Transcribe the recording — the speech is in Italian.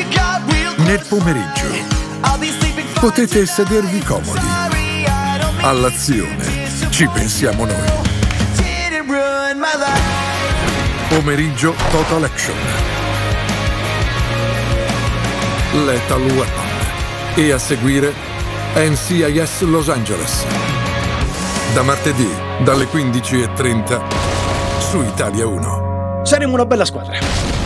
Nel pomeriggio potete sedervi comodi. All'azione ci pensiamo noi. Pomeriggio Total Action. Lethal Weapon. E a seguire NCIS Los Angeles. Da martedì, dalle 15:30 su Italia 1. Saremo una bella squadra.